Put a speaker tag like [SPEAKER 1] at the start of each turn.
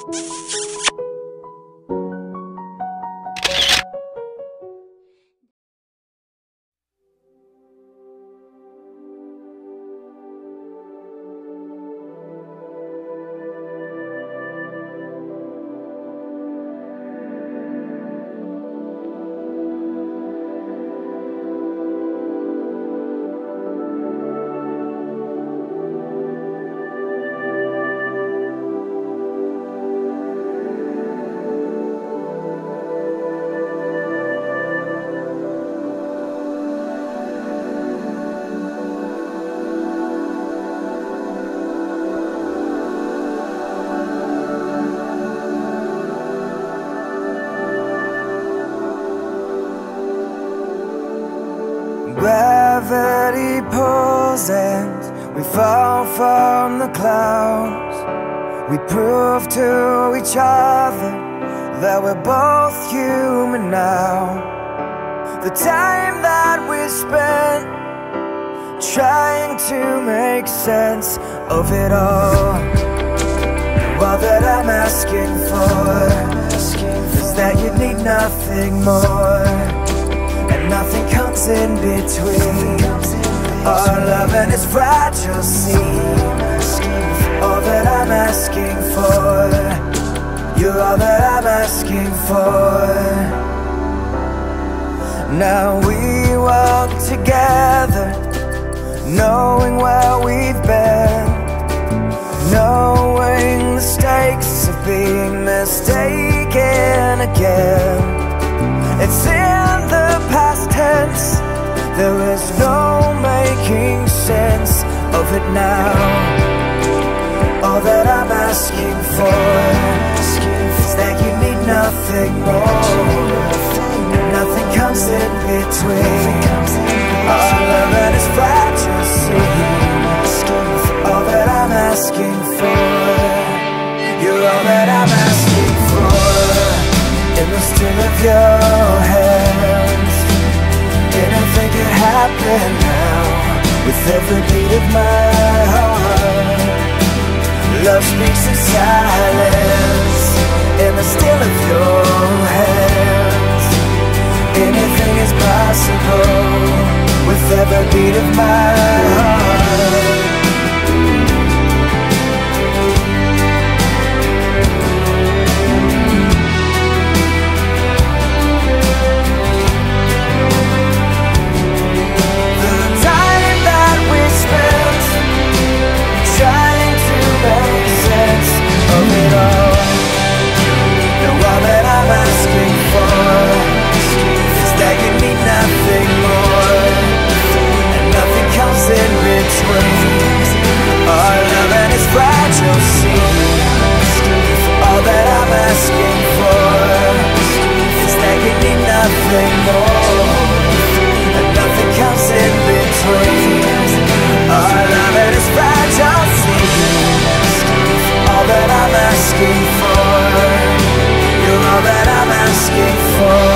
[SPEAKER 1] Gravity pulls and we fall from the clouds. We prove to each other that we're both human now. The time that we spent trying to make sense of it all that I'm asking for is that you need nothing more, and nothing comes in between. Our love and its fragile seams. All that I'm asking for, you're all that I'm asking for. Now we walk together, knowing where we've been, knowing the stakes of being mistaken again. It's in the past tense, there is no making sense of it now. All that I'm asking for is that you need nothing more, and nothing comes in between. Our love and its fragile seams. All that I'm asking for, you're all that I'm asking for. In the still of your hands, anything could happen now. With every beat of my heart, love speaks in silence. In the still of your hands, anything is possible. With every beat of my heart. All that I'm asking for, you're all that I'm asking for.